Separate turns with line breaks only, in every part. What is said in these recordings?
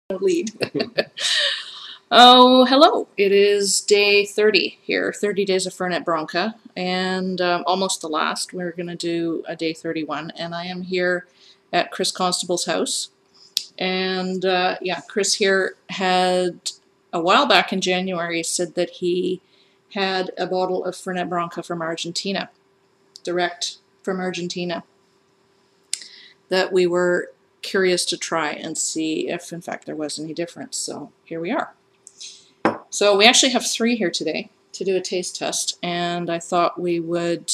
lead. Oh, hello. It is day 30 here, 30 days of Fernet Branca, and almost the last. We're going to do a day 31, and I am here at Kris Constable's house. And yeah, Kris here had, a while back in January, said that he had a bottle of Fernet Branca from Argentina, direct from Argentina, that we were curious to try and see if in fact there was any difference. So here we are. So we actually have 3 here today to do a taste test, and I thought we would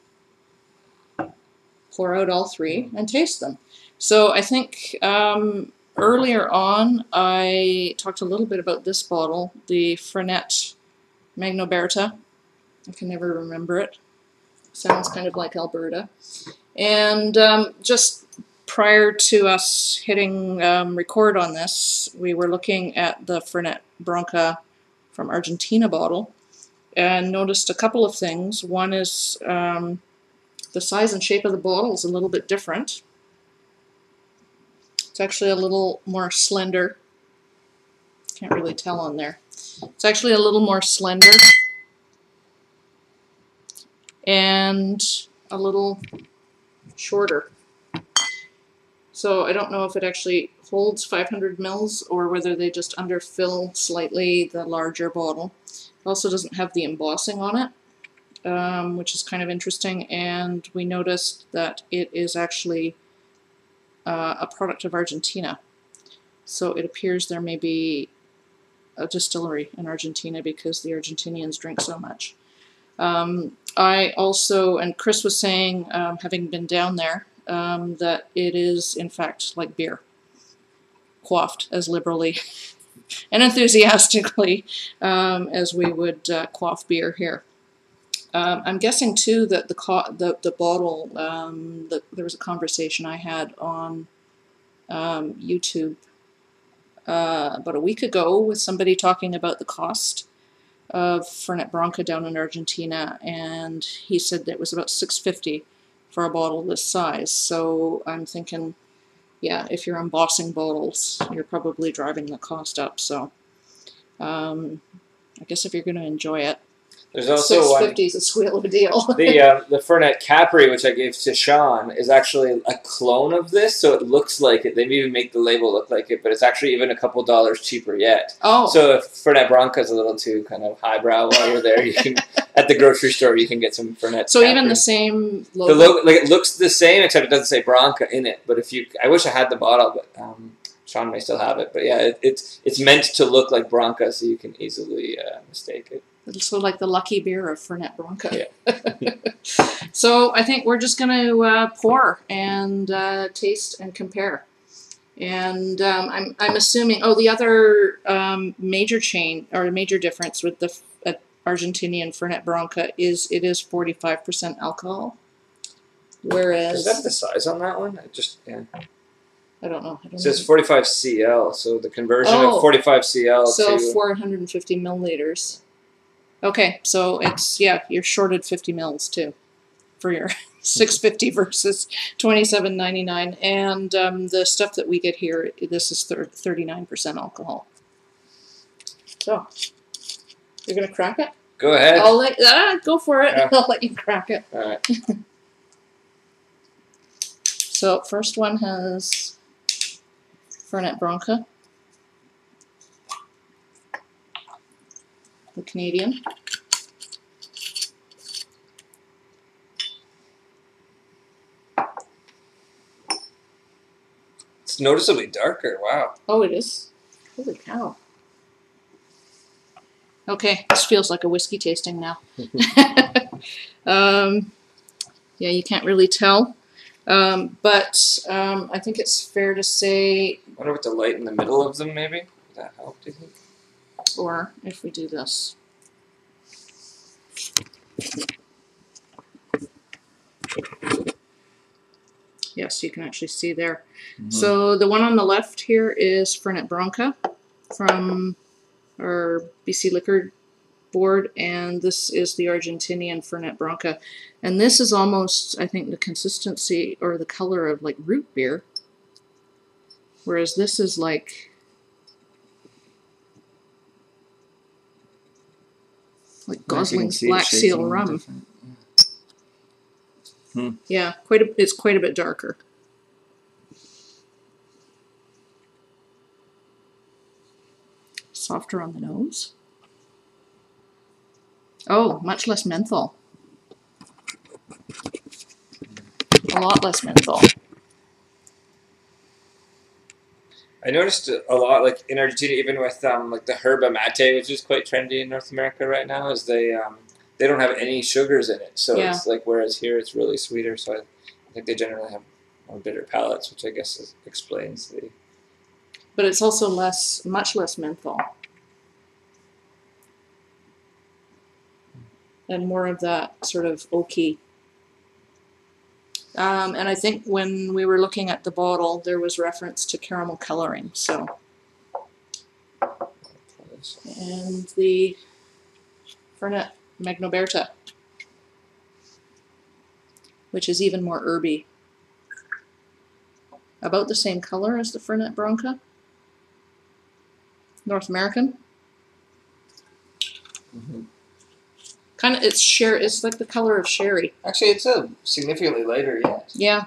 pour out all 3 and taste them. So I think earlier on I talked a little bit about this bottle, the Fernet Branca. I can never remember it. Sounds kind of like Alberta. And just prior to us hitting record on this, we were looking at the Fernet Branca from Argentina bottle and noticed a couple of things. One is the size and shape of the bottle is a little bit different. It's actually a little more slender. Can't really tell on there. It's actually a little more slender and a little shorter. So I don't know if it actually holds 500 mils or whether they just underfill slightly the larger bottle. It also doesn't have the embossing on it, which is kind of interesting. And we noticed that it is actually a product of Argentina. So it appears there may be a distillery in Argentina because the Argentinians drink so much. I also, and Kris was saying, having been down there, that it is in fact like beer, quaffed as liberally and enthusiastically as we would quaff beer here. I'm guessing too that the bottle, there was a conversation I had on YouTube about a week ago with somebody talking about the cost of Fernet Branca down in Argentina, and he said that it was about $6.50 for a bottle this size. So I'm thinking, yeah, if you're embossing bottles, you're probably driving the cost up. So I guess if you're going to enjoy it,
there's also
$6.50 is a squeal of a deal.
The Fernet Capri, which I gave to Sean, is actually a clone of this, so it looks like it. They even make the label look like it, but it's actually even a couple dollars cheaper yet. Oh. So if Fernet Branca is a little too kind of highbrow while you're there, you can at the grocery store you can get some Fernet.
So
Capri.
Even the same logo.
The logo, like, it looks the same except it doesn't say Branca in it. But if you, I wish I had the bottle, but Sean may still have it. But yeah, it's meant to look like Branca, so you can easily mistake it.
So like the lucky beer of Fernet Branca.
Yeah.
So I think we're just going to pour and taste and compare. And I'm assuming, oh, the other major change or major difference with the Argentinian Fernet Branca is it is 45% alcohol. Whereas...
Is that the size on that one? Yeah.
I don't know.
It says 45 cl, so the conversion of 45 cl
so
to...
450 milliliters. Okay, so it's, yeah, you're shorted 50 mils too for your $6.50 versus $27.99. And the stuff that we get here, this is 39% alcohol. So, you're going to crack it?
Go ahead.
I'll let, go for it. Yeah. I'll let you crack it.
All right.
So, first one has Fernet Branca. The Canadian.
It's noticeably darker. Wow.
Oh, it is. Holy cow. Okay, this feels like a whiskey tasting now. Yeah, you can't really tell. But I think it's fair to say...
I wonder what the light in the middle of them, maybe? Would that help, do you think?
Or if we do this. Yes, you can actually see there. Mm-hmm. So the one on the left here is Fernet Branca from our BC Liquor Board, and this is the Argentinian Fernet Branca. And this is almost, I think, the consistency or the color of like root beer. Whereas this is like like Gosling's Black Seal rum. Yeah, it's quite a bit darker. Softer on the nose. Oh, much less menthol. A lot less menthol.
I noticed a lot, like in Argentina, even with like the herba mate, which is quite trendy in North America right now, is they don't have any sugars in it. So it's like, whereas here it's really sweeter. So I think they generally have more bitter palates, which I guess explains the.
But it's also much less menthol. And more of that sort of oaky. And I think when we were looking at the bottle, there was reference to caramel coloring. So, and the Fernet Magnoberta, which is even more herby. About the same color as the Fernet Branca. North American. Kind of, it's like the color of sherry.
Actually, it's a significantly lighter, yes.
Yeah.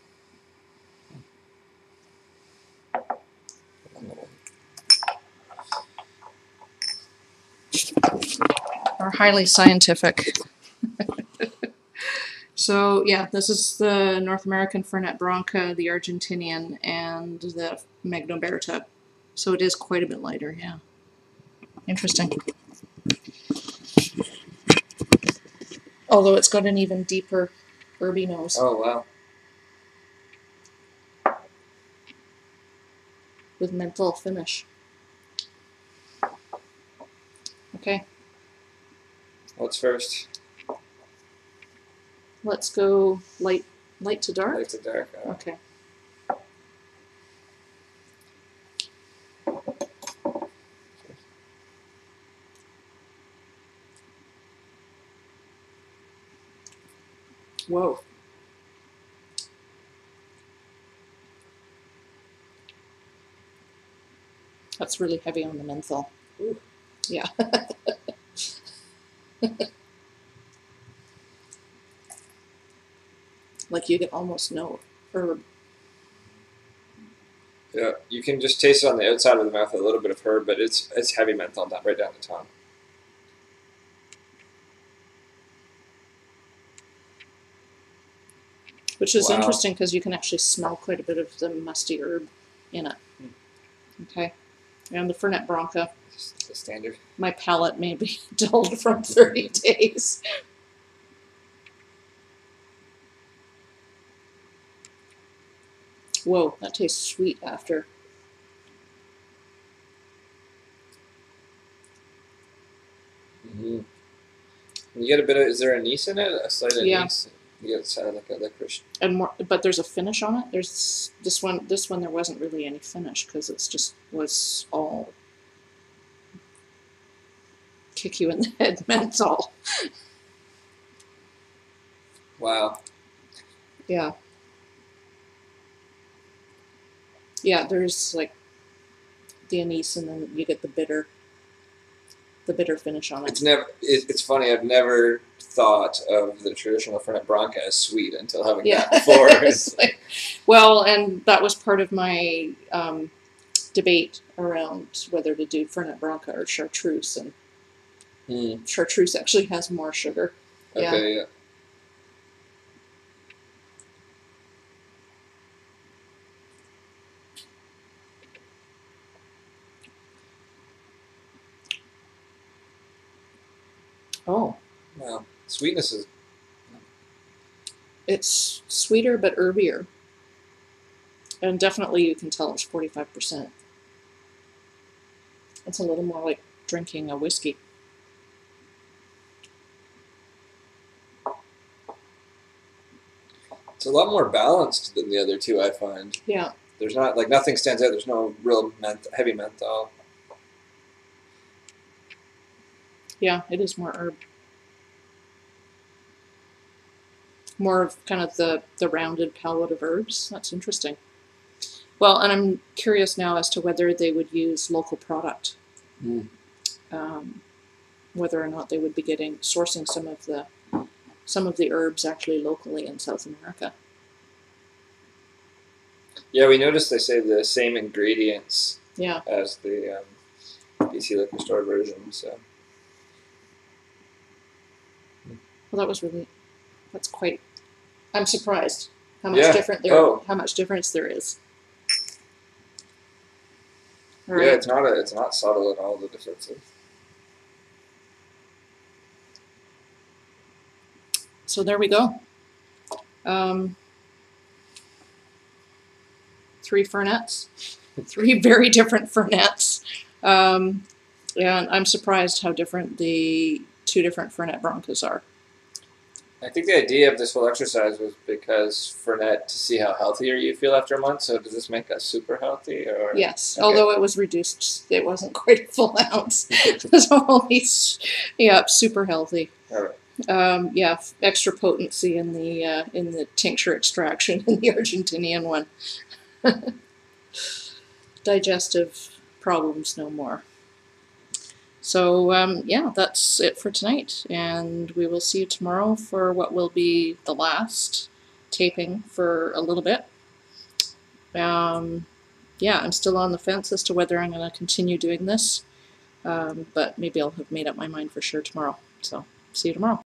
Are highly scientific. So, yeah, this is the North American Fernet Branca, the Argentinian, and the Magnoberta. So it is quite a bit lighter, yeah. Interesting. Although it's got an even deeper herby nose.
Oh, wow.
With menthol finish. Okay.
What's first?
Let's go light to dark?
Light to dark.
Okay. Whoa. That's really heavy on the menthol. Ooh. Yeah. Like you get almost no herb.
Yeah, you can just taste it on the outside of the mouth, a little bit of herb, but it's heavy menthol right down the tongue.
Which is interesting because you can actually smell quite a bit of the musty herb in it. Okay. And the Fernet Branca.
The standard.
My palate may be dulled from 30 days. Whoa, that tastes sweet after.
You get a bit of, is there anise in it? A slight anise? You get like a licorice.
And more, but there's a finish on it. There's this one there wasn't really any finish because it's just was all kick you in the head menthol.
Wow.
Yeah. Yeah, there's like the anise and then you get the bitter finish on it.
It's funny, I've never thought of the traditional Fernet Branca as sweet until having that before.
Like, well, and that was part of my debate around whether to do Fernet Branca or chartreuse, and chartreuse actually has more sugar.
Okay, yeah.
Oh.
Wow. Sweetness is...
It's sweeter but herbier. And definitely you can tell it's 45%. It's a little more like drinking a whiskey.
It's a lot more balanced than the other two, I find.
Yeah.
There's not, like, nothing stands out. There's no real heavy menthol.
Yeah, it is more herb. More of kind of the rounded palette of herbs. That's interesting. Well, and I'm curious now as to whether they would use local product. whether or not they would be sourcing some of the herbs actually locally in South America.
Yeah, we noticed they say the same ingredients
Yeah.
as the BC Liquor Store version. So,
well, that's quite. I'm surprised how much how much difference there is.
Right. Yeah, it's not subtle at all, the differences.
So there we go. 3 Fernets, 3 very different Fernets, and I'm surprised how different the 2 different Fernet Brancas are.
I think the idea of this whole exercise was because Fernet, to see how healthier you feel after a month. So does this make us super healthy? Or
yes, okay. Although it was reduced, it wasn't quite a full ounce. So only, yeah, super healthy.
All right.
Yeah, extra potency in the tincture extraction in the Argentinian one. Digestive problems no more. So, yeah, that's it for tonight, and we will see you tomorrow for what will be the last taping for a little bit. Yeah, I'm still on the fence as to whether I'm going to continue doing this, but maybe I'll have made up my mind for sure tomorrow. So, see you tomorrow.